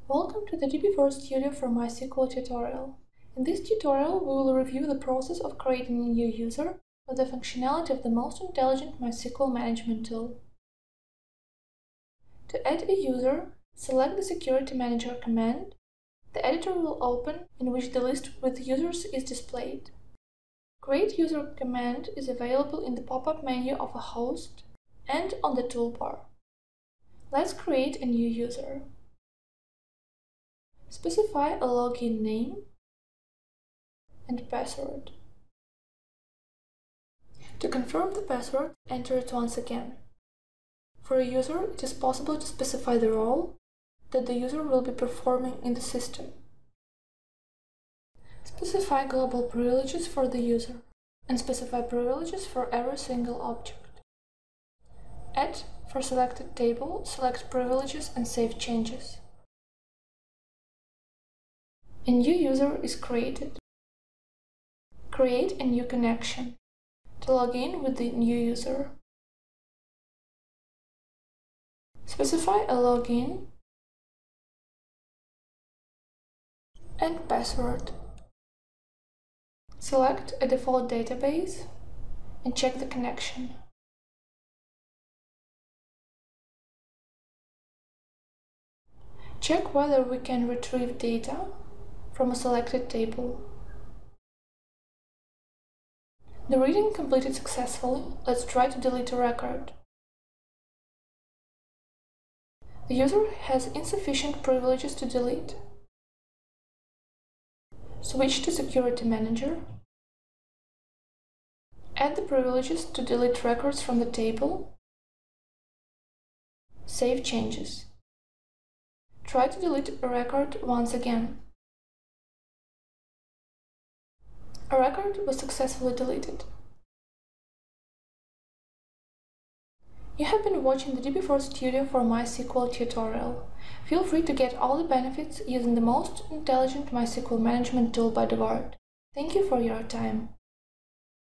Welcome to the Devart Studio for MySQL tutorial. In this tutorial, we will review the process of creating a new user with the functionality of the most intelligent MySQL management tool. To add a user, select the Security Manager command. The editor will open, in which the list with users is displayed. Create User command is available in the pop-up menu of a host and on the toolbar. Let's create a new user. Specify a login name and password. To confirm the password, enter it once again. For a user, it is possible to specify the role that the user will be performing in the system. Specify global privileges for the user and specify privileges for every single object. Add for selected table, select privileges and save changes. A new user is created. Create a new connection to log in with the new user. Specify a login and password. Select a default database and check the connection. Check whether we can retrieve data from a selected table. The reading completed successfully. Let's try to delete a record. The user has insufficient privileges to delete. Switch to Security Manager. Add the privileges to delete records from the table. Save changes. Try to delete a record once again. A record was successfully deleted. You have been watching the Devart Studio for MySQL tutorial. Feel free to get all the benefits using the most intelligent MySQL management tool by Devart. Thank you for your time.